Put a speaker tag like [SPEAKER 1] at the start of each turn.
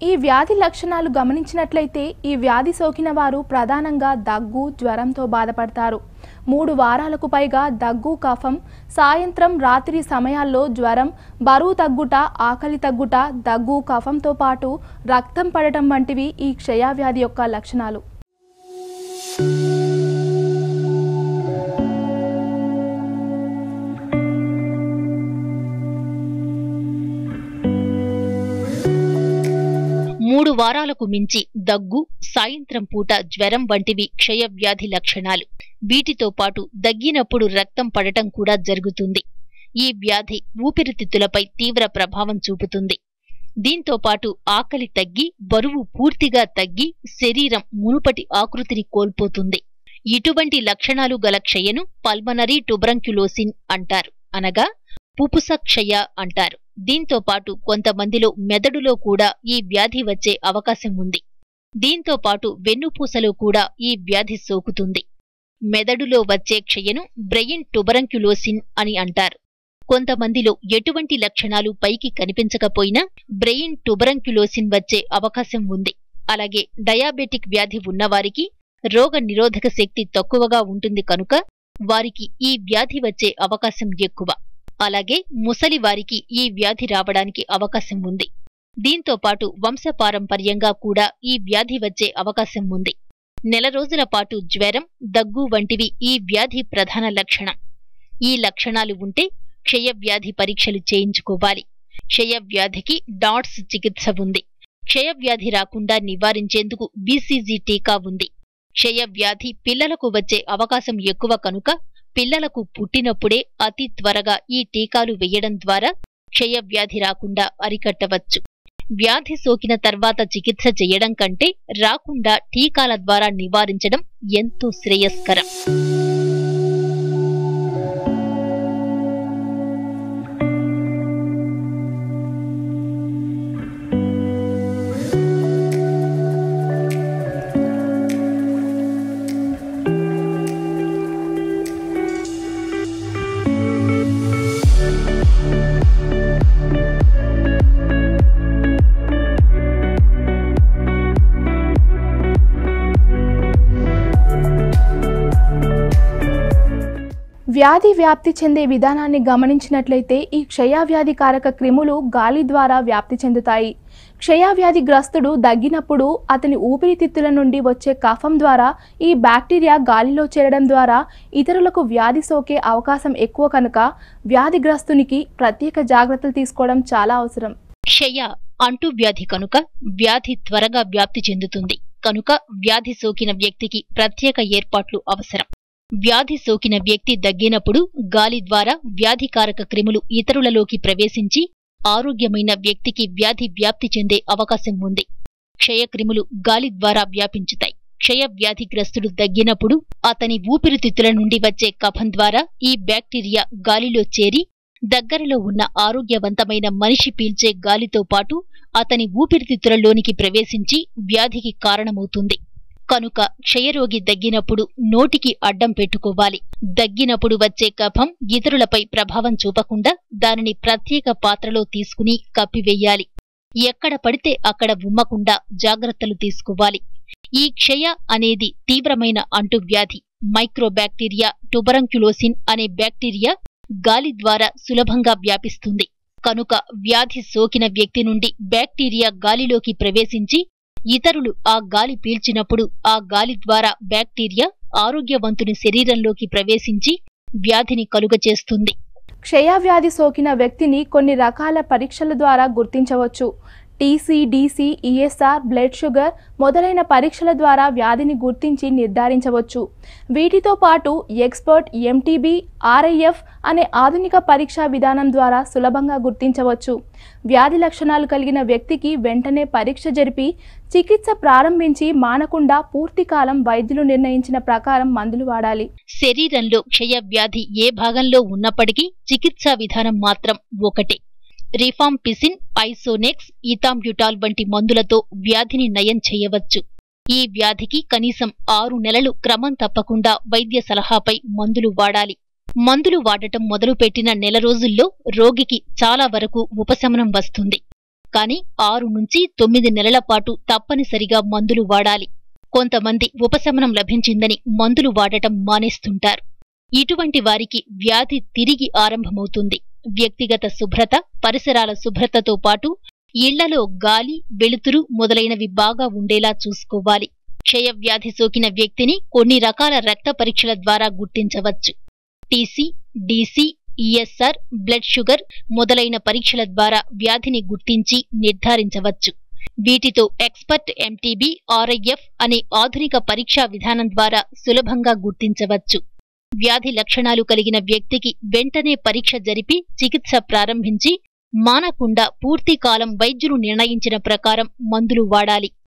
[SPEAKER 1] ఈ వ్యాధి లక్షణాలు గమనించినట్లయితే ఈ వ్యాధి సోకిన వారు ప్రధానంగా దగ్గు, జ్వరంతో బాధపడతారు. 3 వారాలకు పైగా దగ్గు, కఫం, సాయంత్రం, రాత్రి సమయాల్లో జ్వరం, బరువు తగ్గుట, ఆకలి తగ్గుట, దగ్గు, కఫంతో పాటు రక్తం పడటం వంటివి ఈ క్షయవ్యాధి యొక్క లక్షణాలు.
[SPEAKER 2] మూడు వారాలకు మించి దగ్గు, సాయంత్రం పూట జ్వరం వంటివి క్షయవ్యాధి లక్షణాలు. వీటితో పాటు దగ్గినప్పుడు రక్తం పడటం కూడా జరుగుతుంది. ఈ వ్యాధి ఊపిరితిత్తులపై తీవ్ర ప్రభావం చూపుతుంది. దీంతో పాటు ఆకలి తగ్గి, బరువు పూర్తిగా తగ్గి, శరీరం మునుపటి ఆకృతిని కోల్పోతుంది. ఇటువంటి లక్షణాలు గల క్షయను పల్మనరీ ట్యూబర్క్యులోసిస్ అంటారు, అనగా పుపుస క్షయ అంటారు. దీంతో పాటు కొంతమందిలో మెదడులో కూడా ఈ వ్యాధి వచ్చే అవకాశం ఉంది. దీంతో పాటు వెన్నుపూసలో కూడా ఈ వ్యాధి సోకుతుంది. మెదడులో వచ్చే క్షయను బ్రెయిన్ ట్యూబర్క్యులోసిస్ అని అంటారు. కొంతమందిలో ఎటువంటి లక్షణాలు పైకి కనిపించకపోయినా బ్రెయిన్ ట్యూబర్క్యులోసిస్ వచ్చే అవకాశం ఉంది. అలాగే డయాబెటిక్ వ్యాధి ఉన్నవారికి రోగ నిరోధక శక్తి తక్కువగా ఉంటుంది కనుక వారికి ఈ వ్యాధి వచ్చే అవకాశం ఎక్కువ. అలాగే ముసలి వారికి ఈ వ్యాధి రావడానికి అవకాశం ఉంది. దీంతో పాటు వంశపారంపర్యంగా కూడా ఈ వ్యాధి వచ్చే అవకాశం ఉంది. నెల రోజుల పాటు జ్వరం, దగ్గు వంటివి ఈ వ్యాధి ప్రధాన లక్షణం. ఈ లక్షణాలు ఉంటే క్షయవ్యాధి పరీక్షలు చేయించుకోవాలి. క్షయవ్యాధికి డాట్స్ చికిత్స ఉంది. క్షయవ్యాధి రాకుండా నివారించేందుకు BCG టీకా ఉంది. క్షయవ్యాధి పిల్లలకు వచ్చే అవకాశం ఎక్కువ కనుక పిల్లలకు పుట్టినప్పుడే అతి త్వరగా ఈ టీకాలు వేయడం ద్వారా క్షయవ్యాధి రాకుండా అరికట్టవచ్చు. వ్యాధి సోకిన తర్వాత చికిత్స చేయడం కంటే రాకుండా టీకాల ద్వారా నివారించడం ఎంతో శ్రేయస్కరం.
[SPEAKER 1] వ్యాధి వ్యాప్తి చెందే విధానాన్ని గమనించినట్లయితే ఈ క్షయవ్యాధికారక క్రిములు గాలి ద్వారా వ్యాప్తి చెందుతాయి. క్షయవ్యాధిగ్రస్తుడు దగ్గినప్పుడు అతని ఊపిరితిత్తుల నుండి వచ్చే కఫం ద్వారా ఈ బ్యాక్టీరియా గాలిలో చేరడం ద్వారా ఇతరులకు వ్యాధి సోకే అవకాశం ఎక్కువ కనుక వ్యాధిగ్రస్తునికి ప్రత్యేక జాగ్రత్తలు తీసుకోవడం చాలా అవసరం.
[SPEAKER 2] క్షయ అంటువ్యాధి కనుక వ్యాధి త్వరగా వ్యాప్తి చెందుతుంది కనుక వ్యాధి సోకిన వ్యక్తికి ప్రత్యేక ఏర్పాట్లు అవసరం. వ్యాధి సోకిన వ్యక్తి దగ్గినప్పుడు గాలి ద్వారా వ్యాధికారక క్రిములు ఇతరులలోకి ప్రవేశించి ఆరోగ్యమైన వ్యక్తికి వ్యాధి వ్యాప్తి చెందే అవకాశం ఉంది. క్షయక్రిములు గాలి ద్వారా వ్యాపించుతాయి. క్షయవ్యాధిగ్రస్తుడు దగ్గినప్పుడు అతని ఊపిరితిత్తుల నుండి వచ్చే కఫం ద్వారా ఈ బ్యాక్టీరియా గాలిలో చేరి దగ్గరలో ఉన్న ఆరోగ్యవంతమైన మనిషి పీల్చే గాలితో పాటు అతని ఊపిరితిత్తులలోనికి ప్రవేశించి వ్యాధికి కారణమవుతుంది. కనుక క్షయరోగి దగ్గినప్పుడు నోటికి అడ్డం పెట్టుకోవాలి. దగ్గినప్పుడు వచ్చే కఫం ఇతరులపై ప్రభావం చూపకుండా దానిని ప్రత్యేక పాత్రలో తీసుకుని కప్పివేయాలి. ఎక్కడ పడితే అక్కడ ఉమ్మకుండా జాగ్రత్తలు తీసుకోవాలి. ఈ క్షయ అనేది తీవ్రమైన అంటువ్యాధి. మైక్రోబ్యాక్టీరియా ట్యూబర్క్యులోసిస్ అనే బ్యాక్టీరియా గాలి ద్వారా సులభంగా వ్యాపిస్తుంది. కనుక వ్యాధి సోకిన వ్యక్తి నుండి బ్యాక్టీరియా గాలిలోకి ప్రవేశించి ఇతరులు ఆ గాలి పీల్చినప్పుడు ఆ గాలి ద్వారా బ్యాక్టీరియా ఆరోగ్యవంతుని శరీరంలోకి ప్రవేశించి వ్యాధిని కలుగచేస్తుంది.
[SPEAKER 1] క్షయవ్యాధి సోకిన వ్యక్తిని కొన్ని రకాల పరీక్షల ద్వారా గుర్తించవచ్చు. TC, DC, ESR, blood sugar మొదలైన పరీక్షల ద్వారా వ్యాధిని గుర్తించి నిర్ధారించవచ్చు. వీటితో పాటు ఎక్స్పర్ట్ MTB, RIF అనే ఆధునిక పరీక్షా విధానం ద్వారా సులభంగా గుర్తించవచ్చు. వ్యాధి లక్షణాలు కలిగిన వ్యక్తికి వెంటనే పరీక్ష జరిపి చికిత్స ప్రారంభించి మానకుండా పూర్తికాలం వైద్యులు నిర్ణయించిన ప్రకారం మందులు వాడాలి.
[SPEAKER 2] శరీరంలో క్షయవ్యాధి ఏ భాగంలో ఉన్నప్పటికీ చికిత్సా విధానం మాత్రం ఒకటే. రిఫాంపిసిన్, ఐసోనెక్స్, ఇథాంబ్యూటాల్ వంటి మందులతో వ్యాధిని నయం చేయవచ్చు. ఈ వ్యాధికి కనీసం 6 నెలలు క్రమం తప్పకుండా వైద్య సలహాపై మందులు వాడాలి. మందులు వాడటం మొదలుపెట్టిన నెల రోజుల్లో రోగికి చాలా వరకు ఉపశమనం వస్తుంది. కానీ 6 నుంచి 9 నెలల పాటు తప్పనిసరిగా మందులు వాడాలి. కొంతమంది ఉపశమనం లభించిందని మందులు వాడటం మానేస్తుంటారు. ఇటువంటి వారికి వ్యాధి తిరిగి ఆరంభమవుతుంది. వ్యక్తిగత శుభ్రత, పరిసరాల శుభ్రతతో పాటు ఇళ్లలో గాలి, వెలుతురు మొదలైనవి బాగా ఉండేలా చూసుకోవాలి. క్షయవ్యాధి సోకిన వ్యక్తిని కొన్ని రకాల రక్త పరీక్షల ద్వారా గుర్తించవచ్చు. TC, DC, ESR, blood sugar మొదలైన పరీక్షల ద్వారా వ్యాధిని గుర్తించి నిర్ధారించవచ్చు. వీటితో ఎక్స్పర్ట్ ఎంటీబీ, ఆర్ఐఎఫ్ అనే ఆధునిక పరీక్షా విధానం ద్వారా సులభంగా గుర్తించవచ్చు. వ్యాధి లక్షణాలు కలిగిన వ్యక్తికి వెంటనే పరీక్ష జరిపి చికిత్స ప్రారంభించి మానకుండా పూర్తి కాలం వైద్యులు నిర్ణయించిన ప్రకారం మందులు వాడాలి.